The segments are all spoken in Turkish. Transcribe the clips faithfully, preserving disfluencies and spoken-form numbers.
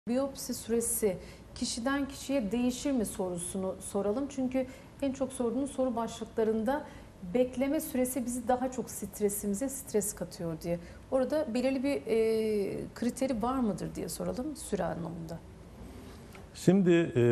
Biyopsi süresi kişiden kişiye değişir mi sorusunu soralım. Çünkü en çok sorduğunuz soru başlıklarında bekleme süresi bizi daha çok stresimize stres katıyor diye. Orada belirli bir e, kriteri var mıdır diye soralım süre anlamında. Şimdi e,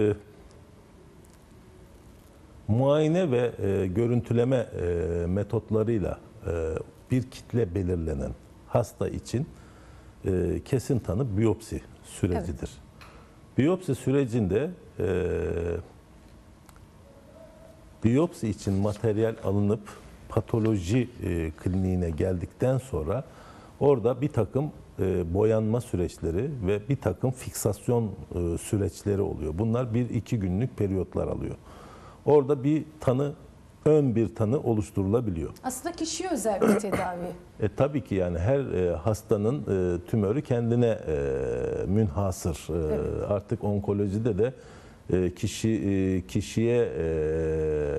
muayene ve e, görüntüleme e, metotlarıyla e, bir kitle belirlenen hasta için e, kesin tanı biyopsi sürecidir. Evet. Biyopsi sürecinde e, biyopsi için materyal alınıp patoloji e, kliniğine geldikten sonra orada bir takım e, boyanma süreçleri ve bir takım fiksasyon e, süreçleri oluyor. Bunlar bir iki günlük periyotlar alıyor. Orada bir tanı, ön bir tanı oluşturulabiliyor. Aslında kişiye özel bir tedavi. E, tabii ki yani her e, hastanın e, tümörü kendine e, münhasır. E, evet. Artık onkolojide de e, kişi e, kişiye e,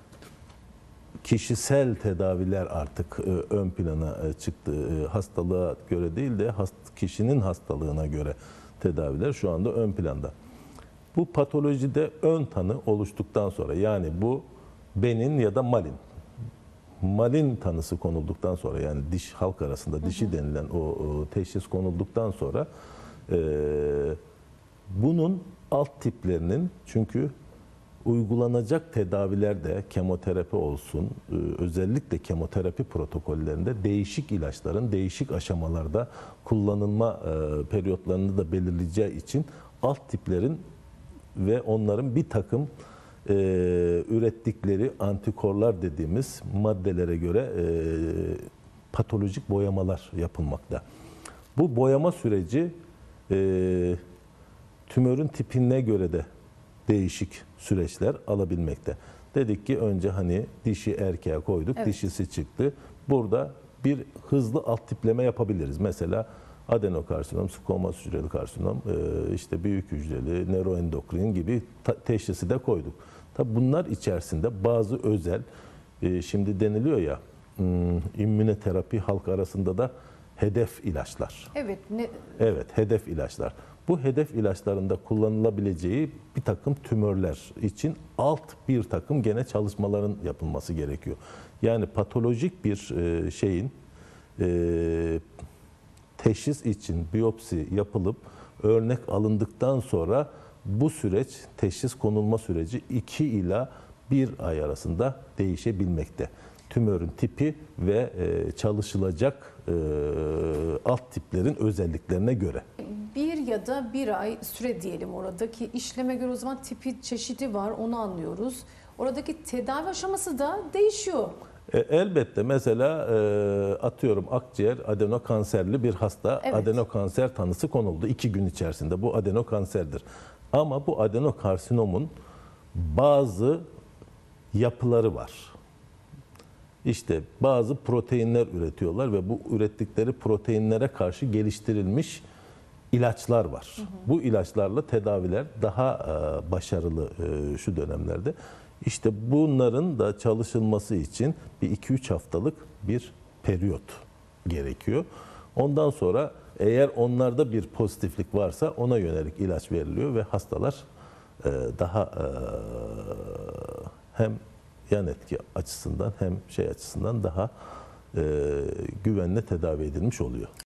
kişisel tedaviler artık e, ön plana e, çıktı. E, hastalığa göre değil de hast kişinin hastalığına göre tedaviler şu anda ön planda. Bu patolojide ön tanı oluştuktan sonra, yani bu benin ya da malin. Malin tanısı konulduktan sonra, yani diş halk arasında dişi hı hı. denilen o, o teşhis konulduktan sonra e, bunun alt tiplerinin, çünkü uygulanacak tedavilerde kemoterapi olsun, özellikle kemoterapi protokollerinde değişik ilaçların değişik aşamalarda kullanılma periyotlarını da belirleyeceği için alt tiplerin ve onların bir takım e, ürettikleri antikorlar dediğimiz maddelere göre e, patolojik boyamalar yapılmakta. Bu boyama süreci e, tümörün tipine göre de değişik süreçler alabilmekte. Dedik ki önce hani dişi erkeğe koyduk, evet. dişisi çıktı. Burada bir hızlı alt tipleme yapabiliriz. Mesela adenokarsinom, squamous hücreli karsinom, işte büyük hücreli, neuroendokrin gibi teşhisi de koyduk. Tabi bunlar içerisinde bazı özel, şimdi deniliyor ya, immünoterapi halk arasında da hedef ilaçlar. Evet. Ne? Evet, hedef ilaçlar. Bu hedef ilaçlarında kullanılabileceği bir takım tümörler için alt bir takım gene çalışmaların yapılması gerekiyor. Yani patolojik bir şeyin e, teşhis için biyopsi yapılıp örnek alındıktan sonra bu süreç, teşhis konulma süreci iki ila bir ay arasında değişebilmekte. Tümörün tipi ve e, çalışılacak e, alt tiplerin özelliklerine göre. Bir ya da bir ay süre diyelim oradaki işleme göre, o zaman tipi çeşidi var, onu anlıyoruz. Oradaki tedavi aşaması da değişiyor. E, elbette mesela e, atıyorum akciğer adenokanserli bir hasta, evet. adenokanser tanısı konuldu iki gün içerisinde, bu adenokanserdir. Ama bu adenokarsinomun bazı yapıları var. İşte bazı proteinler üretiyorlar ve bu ürettikleri proteinlere karşı geliştirilmiş ilaçlar var. Hı hı. Bu ilaçlarla tedaviler daha e, başarılı e, şu dönemlerde. İşte bunların da çalışılması için bir iki üç haftalık bir periyot gerekiyor. Ondan sonra eğer onlarda bir pozitiflik varsa ona yönelik ilaç veriliyor ve hastalar e, daha e, hem yan etki açısından hem şey açısından daha e, güvenle tedavi edilmiş oluyor.